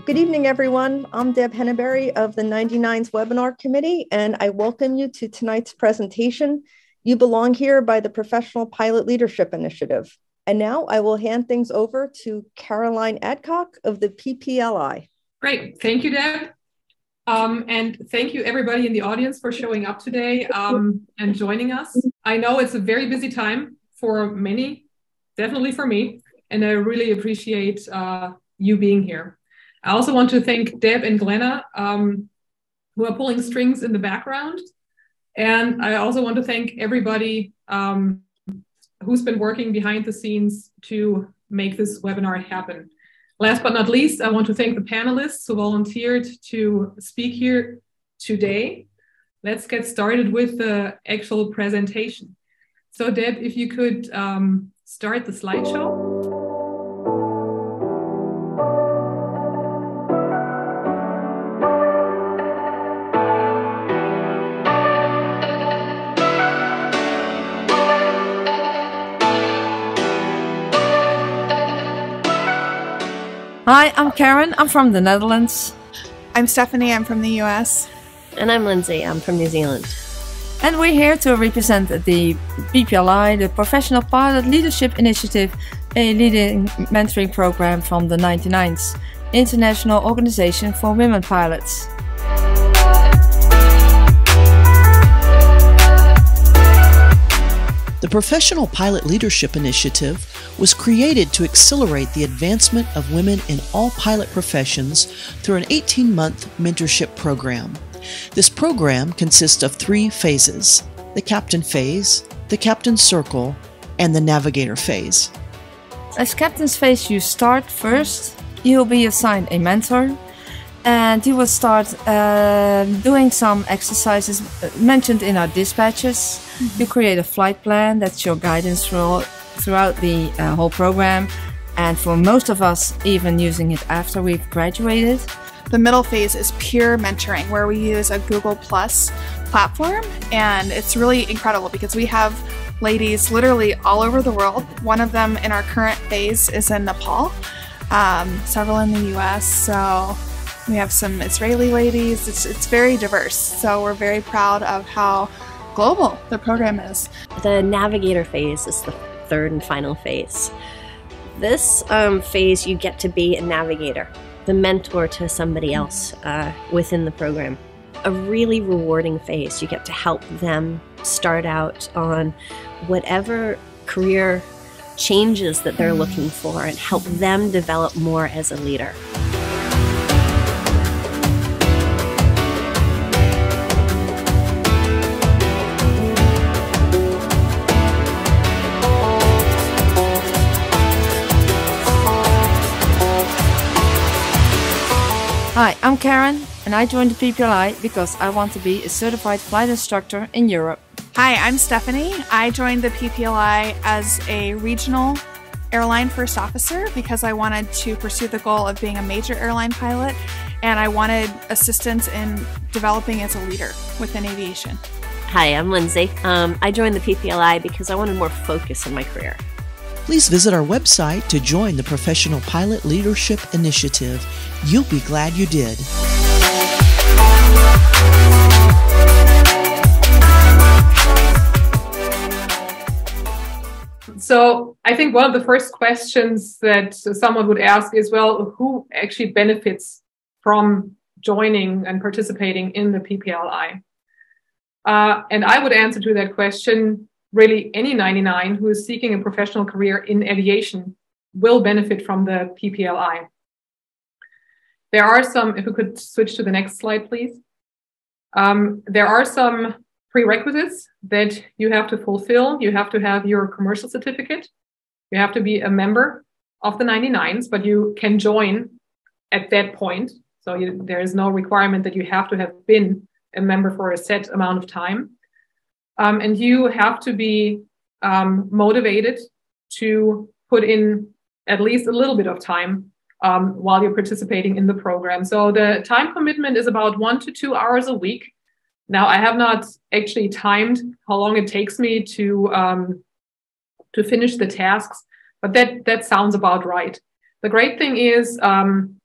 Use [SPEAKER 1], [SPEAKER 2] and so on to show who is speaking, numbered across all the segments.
[SPEAKER 1] Good evening, everyone. I'm Deb Henneberry of the 99's Webinar Committee, and I welcome you to tonight's presentation, You Belong Here by the Professional Pilot Leadership Initiative. And now I will hand things over to Caroline Adcock of the PPLI.
[SPEAKER 2] Great. Thank you, Deb. And thank you, everybody in the audience, for showing up today and joining us. I know it's a very busy time for many, definitely for me, and I really appreciate you being here. I also want to thank Deb and Glenna, who are pulling strings in the background. And I also want to thank everybody who's been working behind the scenes to make this webinar happen. Last but not least, I want to thank the panelists who volunteered to speak here today. Let's get started with the actual presentation. So Deb, if you could start the slideshow.
[SPEAKER 3] Hi, I'm Karen. I'm from the Netherlands.
[SPEAKER 4] I'm Stephanie. I'm from the US.
[SPEAKER 5] And I'm Lindsay. I'm from New Zealand.
[SPEAKER 3] And we're here to represent the PPLI, the Professional Pilot Leadership Initiative, a leading mentoring program from the 99's, International Organization for Women Pilots.
[SPEAKER 6] The Professional Pilot Leadership Initiative was created to accelerate the advancement of women in all pilot professions through an 18-month mentorship program. This program consists of 3 phases: the captain phase, the captain circle, and the navigator phase.
[SPEAKER 3] As captain's phase, you start first. You'll be assigned a mentor, and you will start doing some exercises mentioned in our dispatches. You create a flight plan. That's your guidance throughout the whole program, and for most of us, even using it after we've graduated.
[SPEAKER 4] The middle phase is pure mentoring, where we use a Google Plus platform, and it's really incredible because we have ladies literally all over the world. One of them in our current phase is in Nepal, several in the US, so we have some Israeli ladies. It's very diverse, so we're very proud of how global the program is.
[SPEAKER 5] The navigator phase is the 3rd and final phase. This phase, you get to be a navigator, the mentor to somebody else within the program. A really rewarding phase. You get to help them start out on whatever career changes that they're looking for and help them develop more as a leader.
[SPEAKER 3] Hi, I'm Karen, and I joined the PPLI because I want to be a certified flight instructor in Europe.
[SPEAKER 4] Hi, I'm Stephanie. I joined the PPLI as a regional airline first officer because I wanted to pursue the goal of being a major airline pilot, and I wanted assistance in developing as a leader within aviation.
[SPEAKER 5] Hi, I'm Lindsay. I joined the PPLI because I wanted more focus in my career.
[SPEAKER 6] Please visit our website to join the Professional Pilot Leadership Initiative. You'll be glad you did.
[SPEAKER 2] So I think one of the first questions that someone would ask is, well, who actually benefits from joining and participating in the PPLI? And I would answer to that question, really any 99 who is seeking a professional career in aviation will benefit from the PPLI. There are some, if we could switch to the next slide, please. There are some prerequisites that you have to fulfill. You have to have your commercial certificate. You have to be a member of the 99s, but you can join at that point. So there is no requirement that you have to have been a member for a set amount of time. And you have to be motivated to put in at least a little bit of time while you're participating in the program. So the time commitment is about 1 to 2 hours a week. Now, I have not actually timed how long it takes me to finish the tasks, but that sounds about right. The great thing is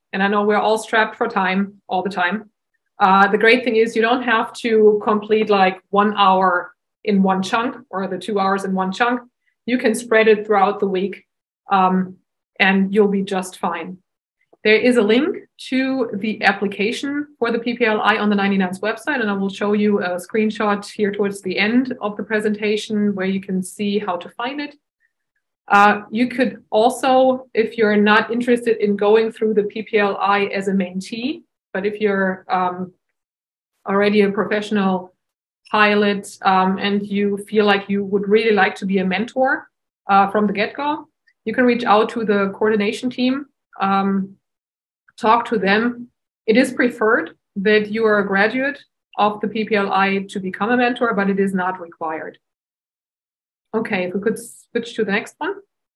[SPEAKER 2] And I know we're all strapped for time all the time. The great thing is you don't have to complete like 1 hour in one chunk or the 2 hours in one chunk. You can spread it throughout the week, and you'll be just fine. There is a link to the application for the PPLI on the 99's website, and I will show you a screenshot here towards the end of the presentation where you can see how to find it. You could also, if you're not interested in going through the PPLI as a mentee, but if you're already a professional pilot and you feel like you would really like to be a mentor from the get-go, you can reach out to the coordination team, talk to them. It is preferred that you are a graduate of the PPLI to become a mentor, but it is not required. Okay, if we could switch to the next one.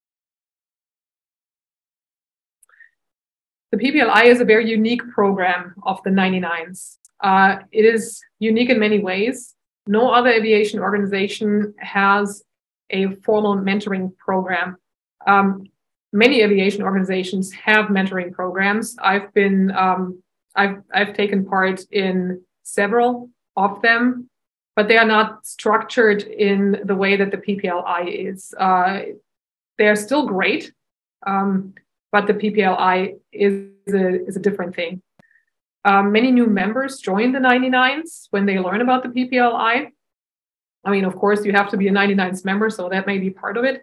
[SPEAKER 2] The PPLI is a very unique program of the 99s. It is unique in many ways. No other aviation organization has a formal mentoring program. Many aviation organizations have mentoring programs. I've taken part in several of them, but they are not structured in the way that the PPLI is. They're still great, but the PPLI is a different thing. Many new members join the 99s when they learn about the PPLI. I mean, of course, you have to be a 99s member, so that may be part of it.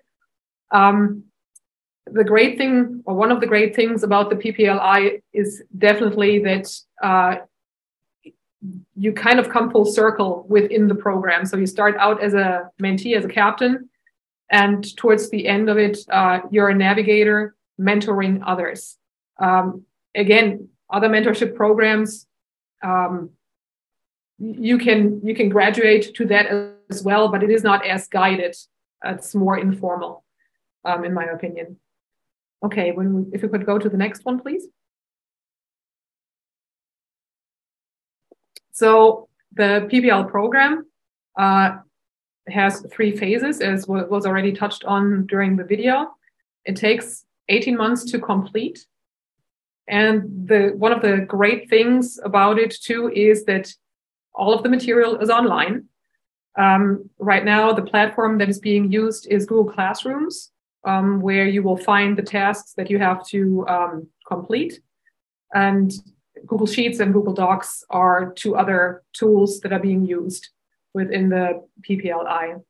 [SPEAKER 2] The great thing, or one of the great things about the PPLI is definitely that you kind of come full circle within the program. So you start out as a mentee, as a captain, and towards the end of it, you're a navigator mentoring others. Again, other mentorship programs, you can graduate to that as well, but it is not as guided. It's more informal, in my opinion. Okay, if we could go to the next one, please. So the PPL program has 3 phases, as was already touched on during the video. It takes 18 months to complete. And one of the great things about it too is that all of the material is online. Right now, the platform that is being used is Google Classrooms, where you will find the tasks that you have to complete. And Google Sheets and Google Docs are 2 other tools that are being used within the PPLI.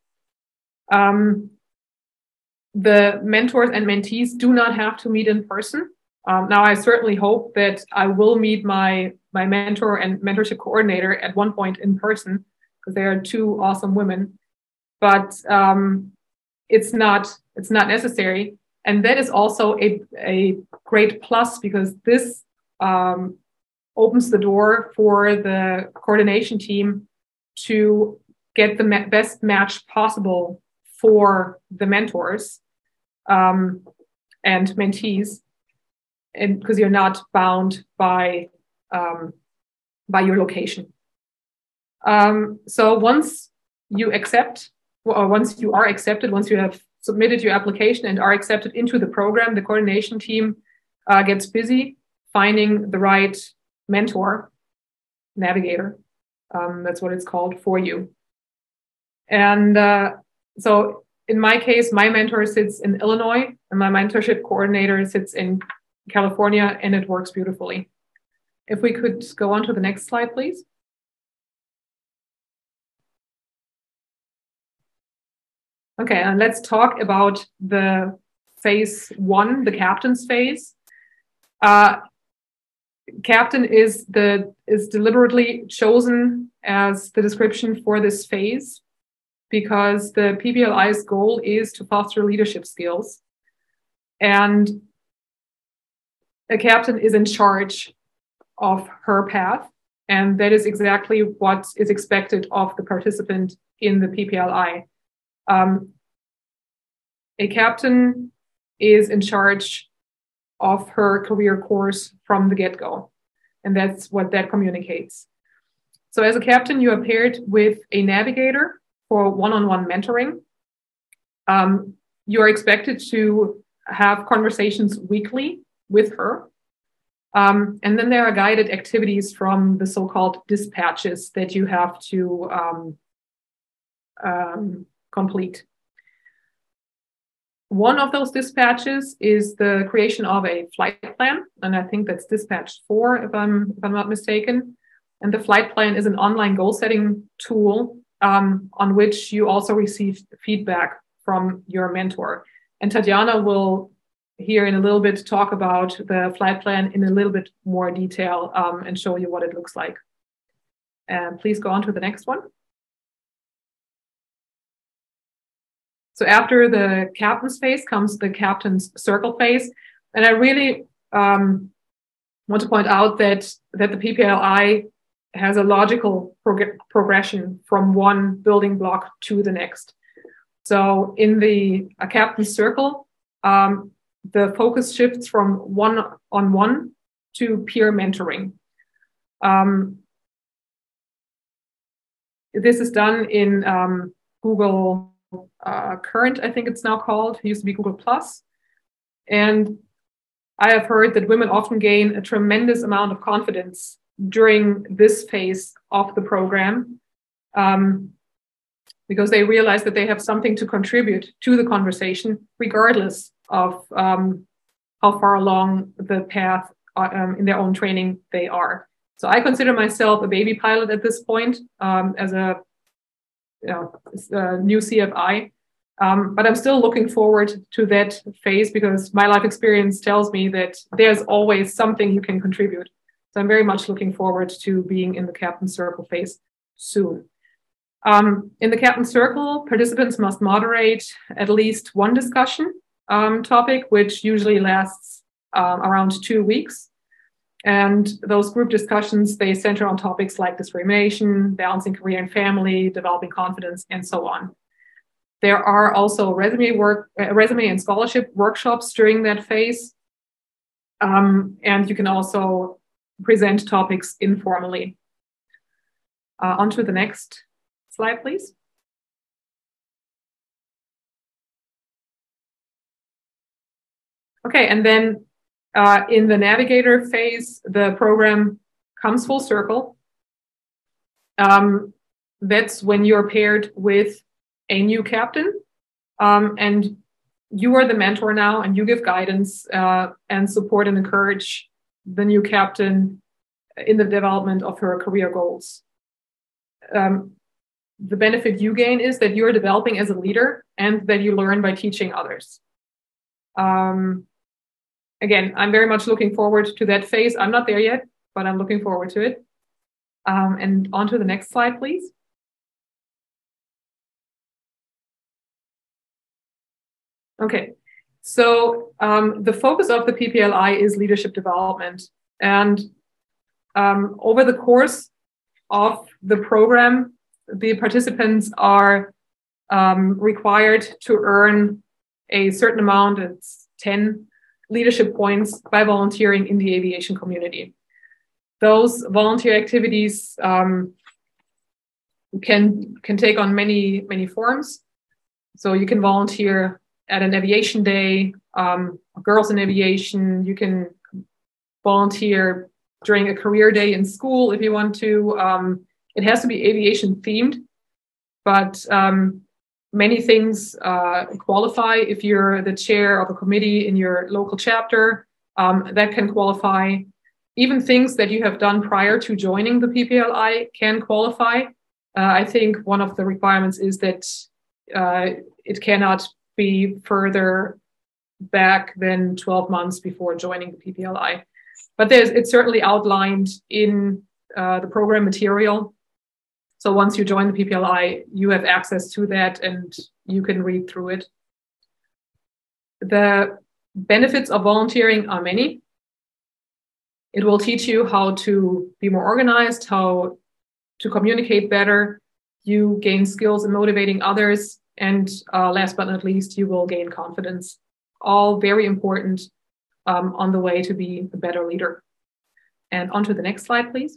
[SPEAKER 2] The mentors and mentees do not have to meet in person. Now, I certainly hope that I will meet my mentor and mentorship coordinator at one point in person, because they are 2 awesome women. But it's not necessary, and that is also a great plus, because this opens the door for the coordination team to get the best match possible for the mentors and mentees, and because you're not bound by your location. So once you are accepted, once you have submitted your application and are accepted into the program, the coordination team gets busy finding the right mentor, navigator, that's what it's called, for you. And so in my case, my mentor sits in Illinois and my mentorship coordinator sits in California, and it works beautifully. If we could go on to the next slide, please. Okay, and let's talk about the phase 1, the captain's phase. Captain is deliberately chosen as the description for this phase because the PPLI's goal is to foster leadership skills. And a captain is in charge of her path, and that is exactly what is expected of the participant in the PPLI. A captain is in charge of her career course from the get-go, and that's what that communicates. So as a captain, you are paired with a navigator for one-on-one mentoring. You are expected to have conversations weekly with her. And then there are guided activities from the so-called dispatches that you have to complete. One of those dispatches is the creation of a flight plan, and I think that's dispatch 4, if I'm not mistaken. And the flight plan is an online goal-setting tool on which you also receive feedback from your mentor. And Tatjana will here in a little bit talk about the flight plan in a little bit more detail and show you what it looks like. And please go on to the next one. So after the captain's phase comes the captain's circle phase. And I really want to point out that the PPLI has a logical progression from one building block to the next. So in the captain's circle, the focus shifts from one-on-one to peer mentoring. This is done in Google Current, I think it's now called. It used to be Google Plus. And I have heard that women often gain a tremendous amount of confidence during this phase of the program because they realize that they have something to contribute to the conversation, regardless of how far along the path in their own training they are. So I consider myself a baby pilot at this point as a new CFI. But I'm still looking forward to that phase because my life experience tells me that there's always something you can contribute. So I'm very much looking forward to being in the Captain Circle phase soon. In the Captain Circle, participants must moderate at least one discussion topic, which usually lasts around 2 weeks. And those group discussions, they center on topics like discrimination, balancing career and family, developing confidence, and so on. There are also resume and scholarship workshops during that phase. And you can also present topics informally. On to the next slide, please. Okay, and then in the navigator phase, the program comes full circle. That's when you're paired with a new captain, and you are the mentor now, and you give guidance and support and encourage the new captain in the development of her career goals. The benefit you gain is that you're developing as a leader and that you learn by teaching others. Again, I'm very much looking forward to that phase. I'm not there yet, but I'm looking forward to it. And on to the next slide, please. Okay, so the focus of the PPLI is leadership development. And over the course of the program, the participants are required to earn a certain amount, it's 10 leadership points by volunteering in the aviation community. Those volunteer activities can take on many forms. So you can volunteer at an aviation day, girls in aviation. You can volunteer during a career day in school if you want to. It has to be aviation themed, but many things qualify. If you're the chair of a committee in your local chapter, that can qualify. Even things that you have done prior to joining the PPLI can qualify. I think one of the requirements is that it cannot be further back than 12 months before joining the PPLI. But it's certainly outlined in the program material. So once you join the PPLI, you have access to that and you can read through it. The benefits of volunteering are many. It will teach you how to be more organized, how to communicate better. You gain skills in motivating others. And last but not least, you will gain confidence. All very important on the way to be a better leader. And on to the next slide, please.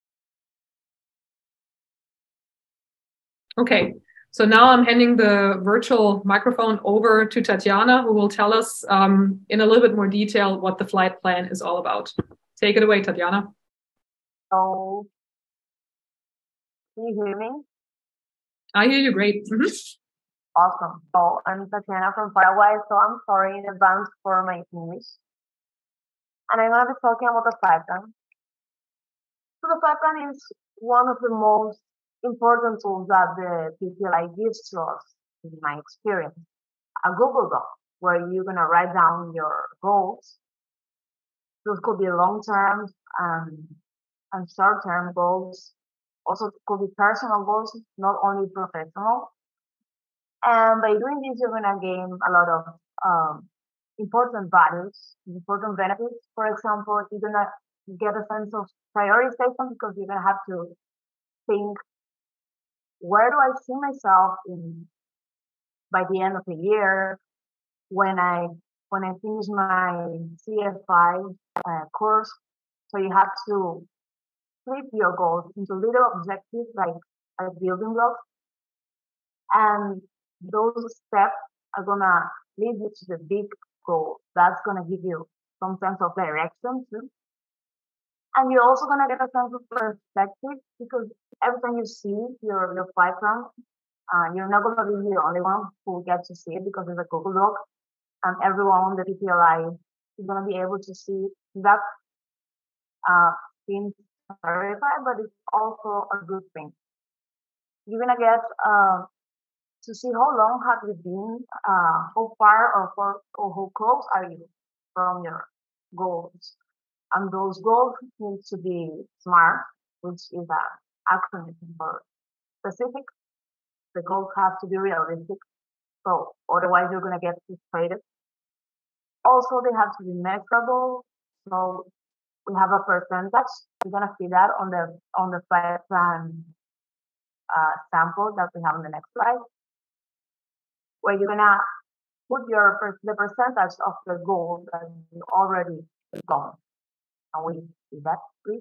[SPEAKER 2] Okay, so now I'm handing the virtual microphone over to Tatjana, who will tell us in a little bit more detail what the flight plan is all about. Take it away, Tatiana.
[SPEAKER 7] So, can you hear me?
[SPEAKER 2] I hear you great.
[SPEAKER 7] Awesome. So, I'm Tatiana from Paraguay, so I'm sorry in advance for my English. And I'm going to be talking about the flight plan. So, the flight plan is one of the most important tools that the PPLI gives to us, in my experience. A Google Doc where you're going to write down your goals. Those could be long-term and short-term goals. Also, it could be personal goals, not only professional. And by doing this, you're going to gain a lot of important values, important benefits. For example, you're going to get a sense of prioritization because you're going to have to think, where do I see myself by the end of the year when I finish my CFI course? So you have to split your goals into little objectives like building blocks, and those steps are gonna lead you to the big goal. That's gonna give you some sense of direction too. And you're also gonna get a sense of perspective because every time you see your flight plan, you're not gonna be the only one who gets to see it because it's a Google Doc, and everyone on the PPLI is gonna be able to see that. Seems verified, but it's also a good thing. You're gonna get to see how long have you been, how far or how close are you from your goals. And those goals need to be SMART, which is an acronym for specific. The goals have to be realistic, so otherwise you're gonna get frustrated. Also, they have to be measurable. So we have a percentage. We're gonna see that on the flight plan sample that we have on the next slide, where you're gonna put the percentage of the goal that you already gone. And we see that, please.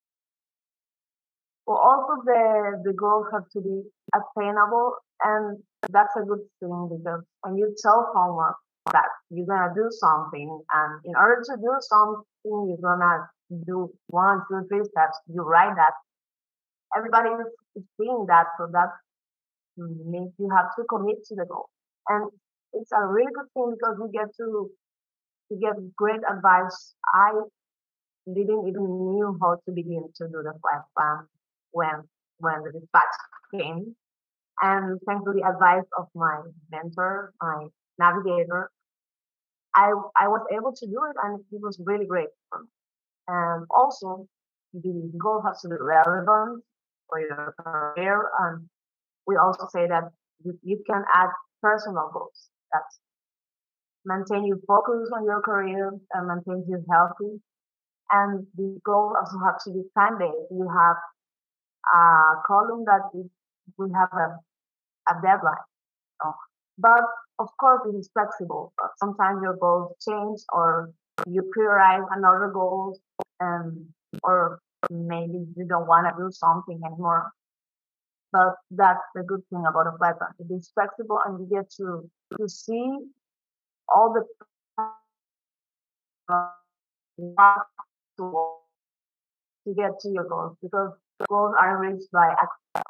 [SPEAKER 7] Well, also the goals have to be attainable, and that's a good thing because when you tell someone that you're gonna do something, and in order to do something, you're gonna do 1, 2, 3 steps. You write that. Everybody is seeing that, so that means you have to commit to the goal. And it's a really good thing because you get to get great advice. I didn't even knew how to begin to do the flight plan when the dispatch came. And thanks to the advice of my mentor, my navigator, I was able to do it, and it was really great for me. And also, the goal has to be relevant for your career. And we also say that you can add personal goals that maintain you focus on your career and maintain you healthy. And the goal also has to be time-based. You have a column that we have a deadline. But of course, it is flexible. Sometimes your goals change, or you prioritize another goals, or maybe you don't want to do something anymore. But that's the good thing about a flight plan. It is flexible, and you get to see all the to get to your goals, because goals are reached by accident.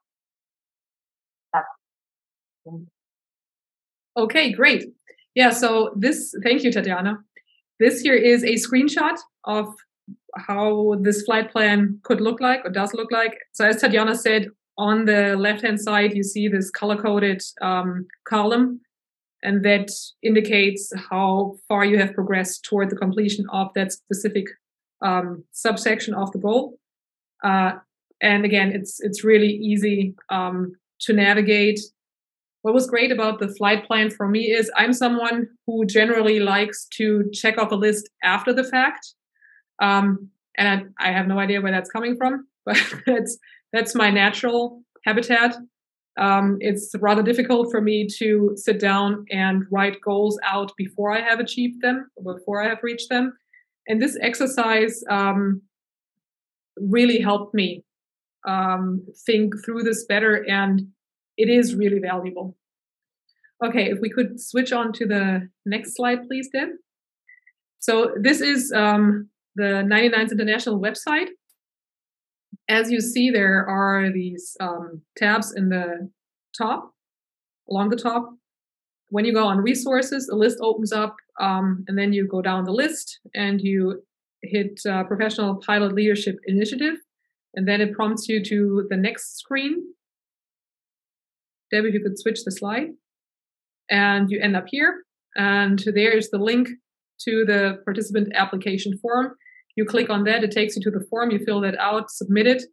[SPEAKER 2] Okay, great. Yeah, so thank you, Tatiana. This here is a screenshot of how this flight plan could look like, or does look like. So as Tatiana said, on the left-hand side, you see this color-coded column, and that indicates how far you have progressed toward the completion of that specific subsection of the goal. And again, it's really easy to navigate. What was great about the flight plan for me is I'm someone who generally likes to check off a list after the fact. And I have no idea where that's coming from, but that's my natural habitat. It's rather difficult for me to sit down and write goals out before I have achieved them, before I have reached them. And this exercise really helped me think through this better, and it is really valuable. Okay, if we could switch on to the next slide, please, Deb. So this is the 99s International website. As you see, there are these tabs in the top, along the top. When you go on resources, a list opens up, and then you go down the list and you hit Professional Pilot Leadership Initiative, and then it prompts you to the next screen. Deb, if you could switch the slide, and you end up here, and there's the link to the participant application form. You click on that, it takes you to the form, you fill that out, submit it,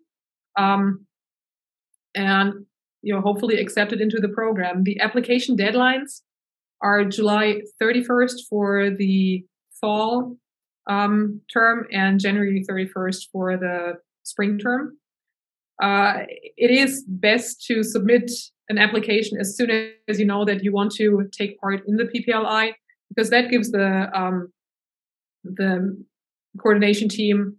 [SPEAKER 2] and you're hopefully accepted into the program. The application deadlines are July 31st for the fall term and January 31st for the spring term. It is best to submit an application as soon as you know that you want to take part in the PPLI, because that gives the coordination team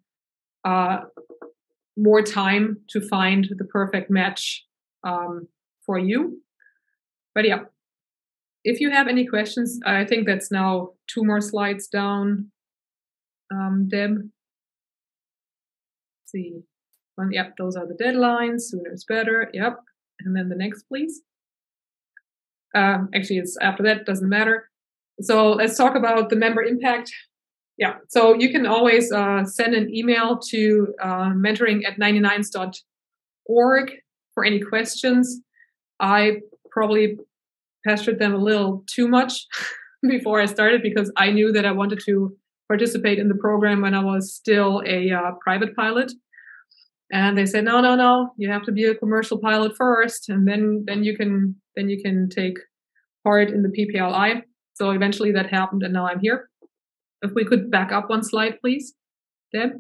[SPEAKER 2] more time to find the perfect match for you. But yeah, if you have any questions, I think that's now 2 more slides down. Deb, let's see. Yep, those are the deadlines. Sooner is better. Yep. And then the next, please. Actually, it's after that, doesn't matter. So let's talk about the member impact. Yeah, so you can always send an email to mentoring@99s.org for any questions. I probably pestered them a little too much before I started, because I knew that I wanted to participate in the program when I was still a private pilot. And they said, no, you have to be a commercial pilot first, and then you can take part in the PPLI. So eventually that happened, and now I'm here. If we could back up 1 slide, please, Deb.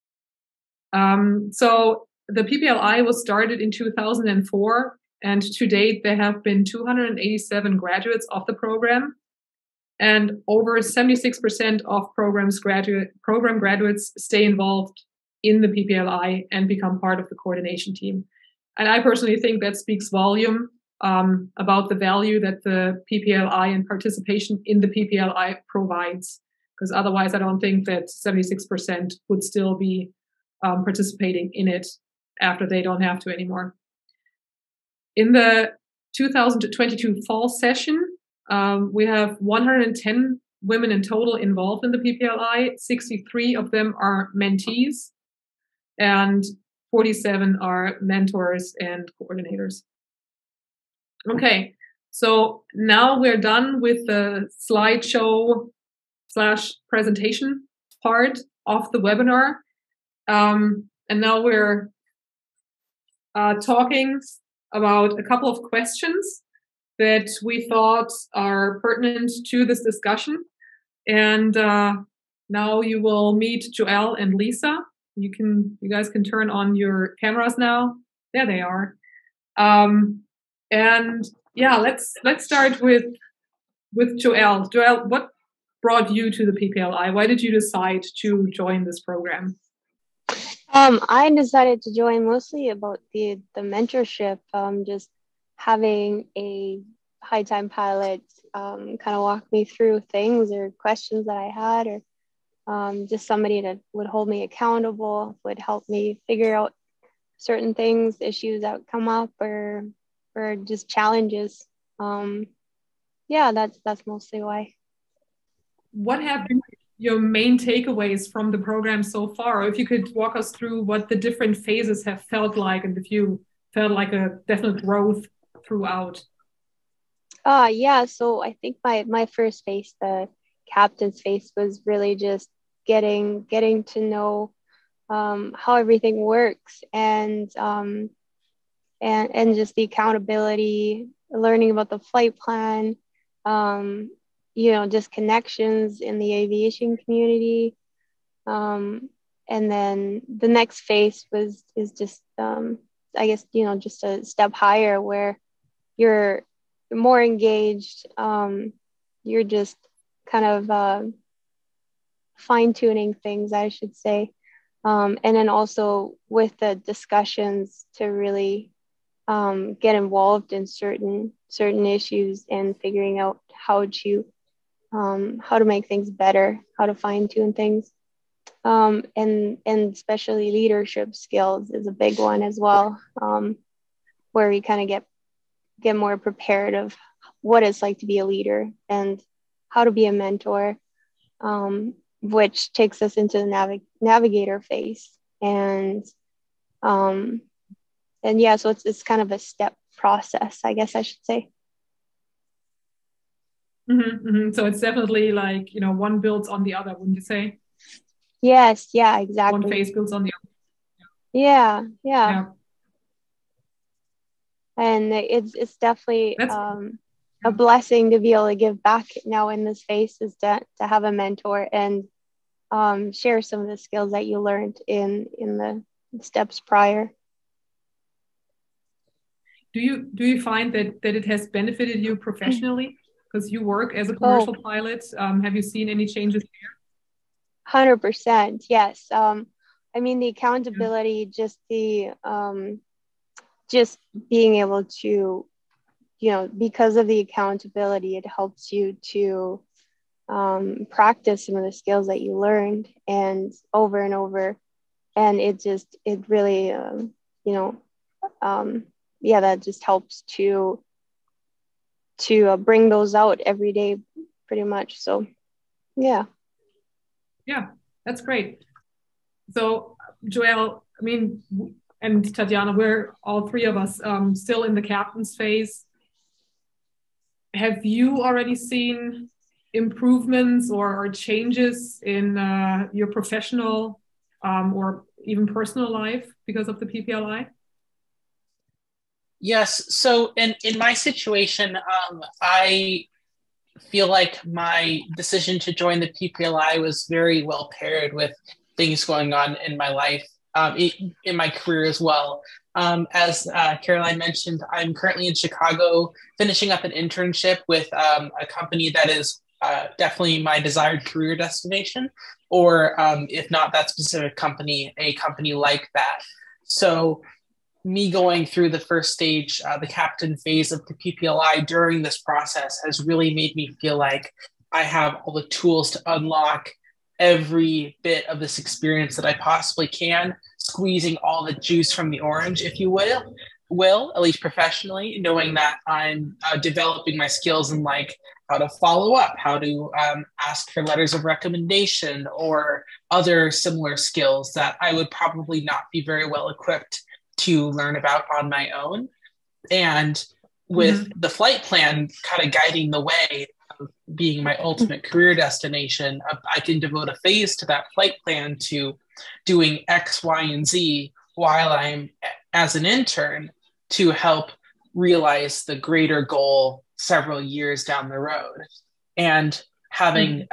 [SPEAKER 2] So the PPLI was started in 2004, and to date there have been 287 graduates of the program, and over 76% of program graduates stay involved in the PPLI and become part of the coordination team. And I personally think that speaks volume about the value that the PPLI and participation in the PPLI provides, because otherwise I don't think that 76% would still be participating in it after they don't have to anymore. In the 2022 fall session, we have 110 women in total involved in the PPLI. 63 of them are mentees, and 47 are mentors and coordinators. Okay, so now we're done with the slideshow / presentation part of the webinar. And now we're talking about a couple of questions that we thought are pertinent to this discussion. And now you will meet Joelle and Lisa. You guys can turn on your cameras now. There they are. And yeah, let's start with Joelle. Joelle, what brought you to the PPLI? Why did you decide to join this program?
[SPEAKER 8] I decided to join mostly about the mentorship, just having a high time pilot kind of walk me through things or questions that I had, or just somebody that would hold me accountable, would help me figure out certain things, issues that would come up, or just challenges. Yeah, that's mostly why.
[SPEAKER 2] What have been your main takeaways from the program so far? Or if you could walk us through what the different phases have felt like, and if you felt like a definite growth throughout.
[SPEAKER 8] Yeah, so I think my first phase, the captain's phase, was really just getting to know how everything works, and just the accountability, learning about the flight plan, just connections in the aviation community. And then the next phase is just, I guess, just a step higher, where you're more engaged. You're just kind of fine-tuning things, I should say. And then also with the discussions to really get involved in certain issues, and figuring out how to make things better, how to fine-tune things. and especially leadership skills is a big one as well, where we kind of get more prepared of what it's like to be a leader and how to be a mentor, which takes us into the navigator phase. And yeah, so it's kind of a step process, I guess I should say.
[SPEAKER 2] Mm-hmm, mm-hmm. So it's definitely like, one builds on the other, wouldn't you say?
[SPEAKER 8] Yes, yeah, exactly.
[SPEAKER 2] One phase builds on the other.
[SPEAKER 8] Yeah. And it's definitely a blessing to be able to give back now in this phase, is to have a mentor and share some of the skills that you learned in the steps prior.
[SPEAKER 2] Do you find that it has benefited you professionally because you work as a commercial pilot? Have you seen any changes there?
[SPEAKER 8] 100%, yes. I mean, the accountability, just being able to, because of the accountability, it helps you to practice some of the skills that you learned and over, and it really that just helps to bring those out every day, pretty much. So yeah,
[SPEAKER 2] that's great. So Joelle, I mean, and Tatiana, we're all three of us still in the captain's phase. Have you already seen improvements or changes in your professional or even personal life because of the PPLI?
[SPEAKER 9] Yes. So in my situation, I feel like my decision to join the PPLI was very well paired with things going on in my life, in my career as well. As Caroline mentioned, I'm currently in Chicago finishing up an internship with a company that is definitely my desired career destination, or if not that specific company, a company like that. So me going through the first stage, the captain phase of the PPLI during this process has really made me feel like I have all the tools to unlock every bit of this experience that I possibly can, squeezing all the juice from the orange, if you will, at least professionally, knowing that I'm developing my skills in like how to follow up, how to ask for letters of recommendation, or other similar skills that I would probably not be very well equipped to learn about on my own. And with the flight plan kind of guiding the way, of being my ultimate career destination, I can devote a phase to that flight plan to doing X, Y, and Z while I'm as an intern to help realize the greater goal several years down the road. And having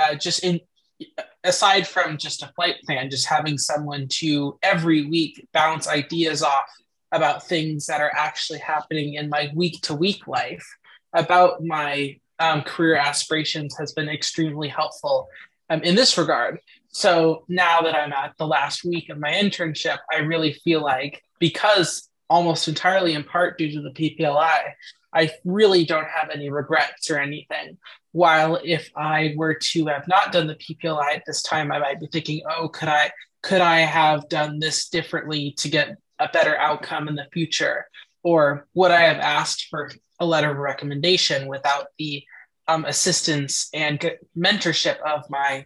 [SPEAKER 9] aside from just a flight plan, just having someone to every week bounce ideas off about things that are actually happening in my week-to-week life about my career aspirations has been extremely helpful in this regard. So now that I'm at the last week of my internship, I really feel like, because almost entirely in part due to the PPLI, I really don't have any regrets or anything. While if I were to have not done the PPLI at this time, I might be thinking, oh, could I have done this differently to get a better outcome in the future? Or would I have asked for a letter of recommendation without the assistance and mentorship of my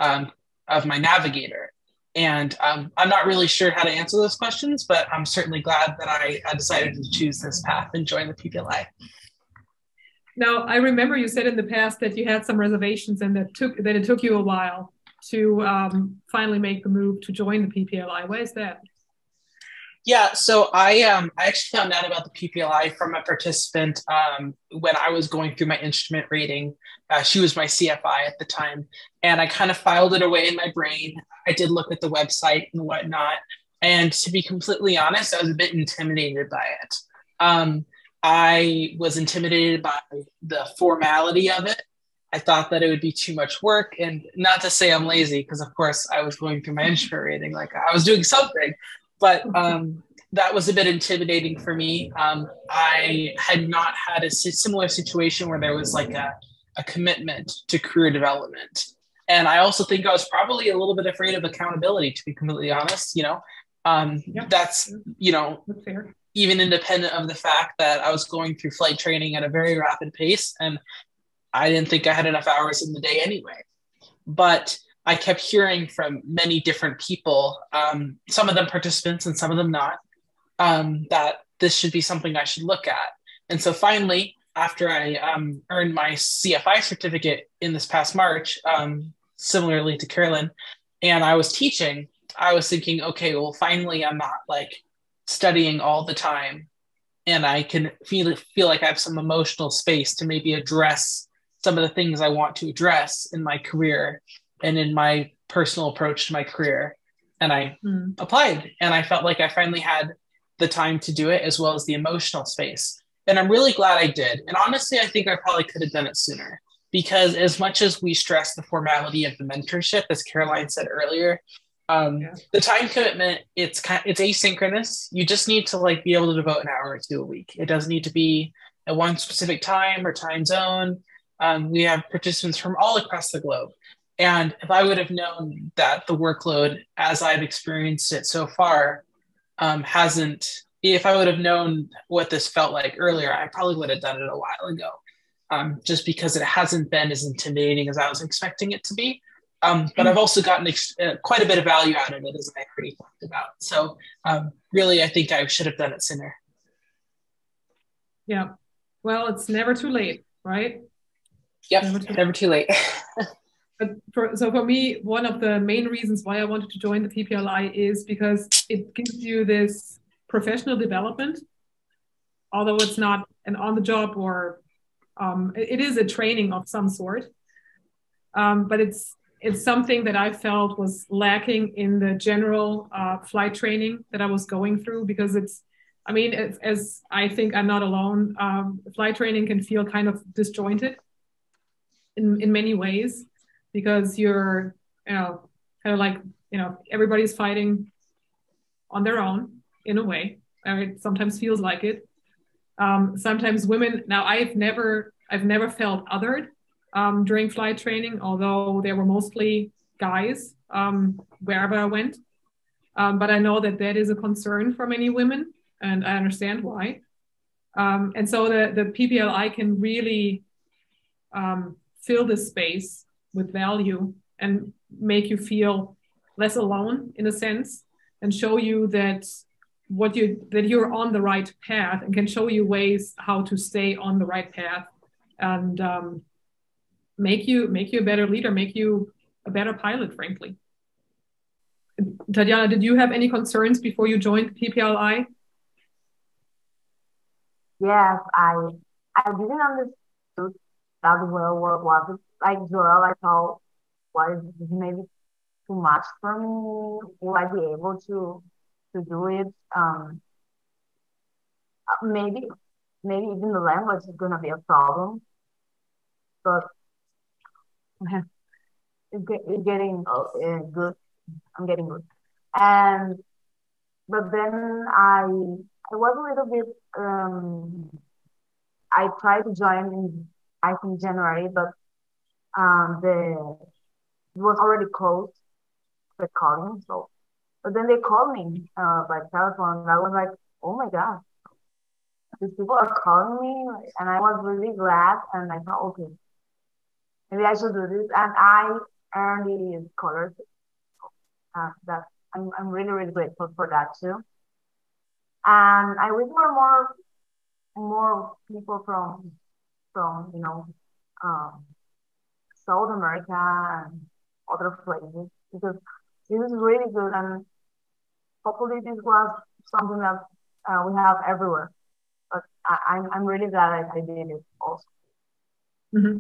[SPEAKER 9] navigator? And I'm not really sure how to answer those questions, but I'm certainly glad that I decided to choose this path and join the PPLI.
[SPEAKER 2] Now, I remember you said in the past that you had some reservations and that it took you a while to finally make the move to join the PPLI. Why is that?
[SPEAKER 9] Yeah, so I actually found out about the PPLI from a participant when I was going through my instrument rating. She was my CFI at the time, and I kind of filed it away in my brain. I did look at the website and whatnot, and to be completely honest, I was a bit intimidated by it. I was intimidated by the formality of it. I thought that it would be too much work, and not to say I'm lazy, because of course I was going through my instrument rating, like I was doing something, but that was a bit intimidating for me. I had not had a similar situation where there was like a commitment to career development. And I also think I was probably a little bit afraid of accountability, to be completely honest. That's,
[SPEAKER 2] That's fair.
[SPEAKER 9] Even independent of the fact that I was going through flight training at a very rapid pace, and I didn't think I had enough hours in the day anyway. But I kept hearing from many different people, some of them participants and some of them not, that this should be something I should look at. And so finally, after I earned my CFI certificate in this past March, similarly to Carolyn, and I was teaching, I was thinking, okay, well, finally I'm not like studying all the time, and I can feel like I have some emotional space to maybe address some of the things I want to address in my career and in my personal approach to my career. And I applied, and I felt like I finally had the time to do it, as well as the emotional space. And I'm really glad I did. And honestly, I think I probably could have done it sooner, because as much as we stress the formality of the mentorship, as Caroline said earlier, the time commitment, it's asynchronous. You just need to like be able to devote an hour or two a week. It doesn't need to be at one specific time or time zone. We have participants from all across the globe. And if I would have known that the workload, as I've experienced it so far, if I would have known what this felt like earlier, I probably would have done it a while ago, just because it hasn't been as intimidating as I was expecting it to be. But I've also gotten quite a bit of value out of it, as I already talked about. So really, I think I should have done it sooner.
[SPEAKER 2] Yeah. Well, it's never too late, right?
[SPEAKER 9] Yep, never too late.
[SPEAKER 2] So for me, one of the main reasons why I wanted to join the PPLI is because it gives you this professional development, although it's not an on-the-job or it is a training of some sort, but it's something that I felt was lacking in the general flight training that I was going through, because as I think I'm not alone, flight training can feel kind of disjointed in many ways, because you're, kind of like, everybody's fighting on their own in a way. It sometimes feels like it. Sometimes women, now I've never felt othered during flight training, although there were mostly guys wherever I went. But I know that is a concern for many women, and I understand why. And so the PPLI can really fill this space with value and make you feel less alone, in a sense, and show you that you're on the right path, and can show you ways how to stay on the right path, and make you a better leader, make you a better pilot, frankly. Tatiana, did you have any concerns before you joined PPLI?
[SPEAKER 7] Yes, I didn't understood that well what was it like Joel. I thought, what is this, maybe too much for me? Will I be able to do it? Maybe even the language is gonna be a problem, but it's getting good. I'm getting good. But then I was a little bit, I tried to join in, I think, January, but it was already closed, the calling. So, but then they called me by telephone, and I was like, oh my God, these people are calling me, and I was really glad, and I thought, okay, maybe I should do this, and I earned the scholarship. That I'm really, really grateful for that too. And I wish there were more people from South America and other places, because this is really good, and hopefully this was something that we have everywhere. But I'm really glad I did it also.
[SPEAKER 2] Mm-hmm.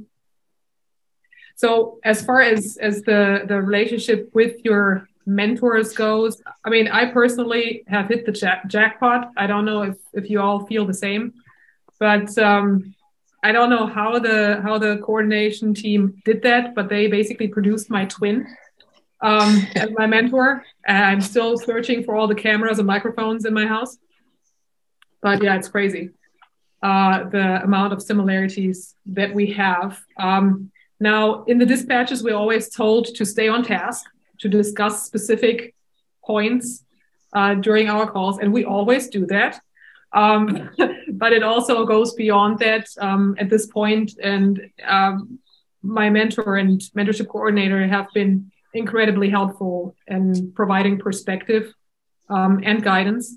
[SPEAKER 2] So as far as the relationship with your mentors goes, I mean, I personally have hit the jackpot. I don't know if you all feel the same, but I don't know how the coordination team did that, but they basically produced my twin as my mentor. And I'm still searching for all the cameras and microphones in my house. But yeah, it's crazy, the amount of similarities that we have. Now, in the dispatches, we're always told to stay on task, to discuss specific points during our calls, and we always do that. But it also goes beyond that at this point, and my mentor and mentorship coordinator have been incredibly helpful in providing perspective and guidance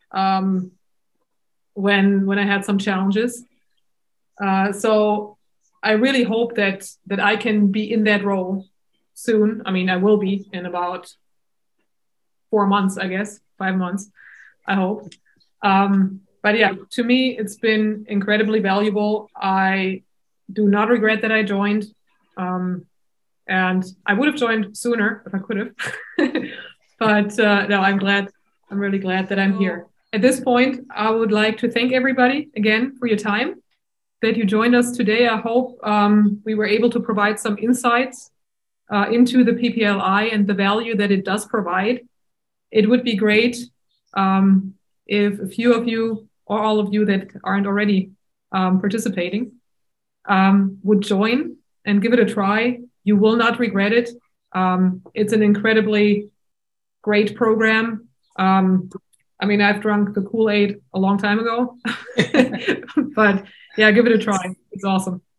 [SPEAKER 2] when I had some challenges. So I really hope that I can be in that role soon. I mean, I will be in about 4 months, I guess, 5 months, I hope. But yeah, to me, it's been incredibly valuable. I do not regret that I joined. And I would have joined sooner if I could have. But no, I'm really glad that I'm here. At this point, I would like to thank everybody again for your time, that you joined us today. I hope we were able to provide some insights into the PPLI and the value that it does provide. It would be great if a few of you or all of you that aren't already participating would join and give it a try. You will not regret it. It's an incredibly great program. I mean, I've drunk the Kool-Aid a long time ago, but yeah, give it a try. It's awesome.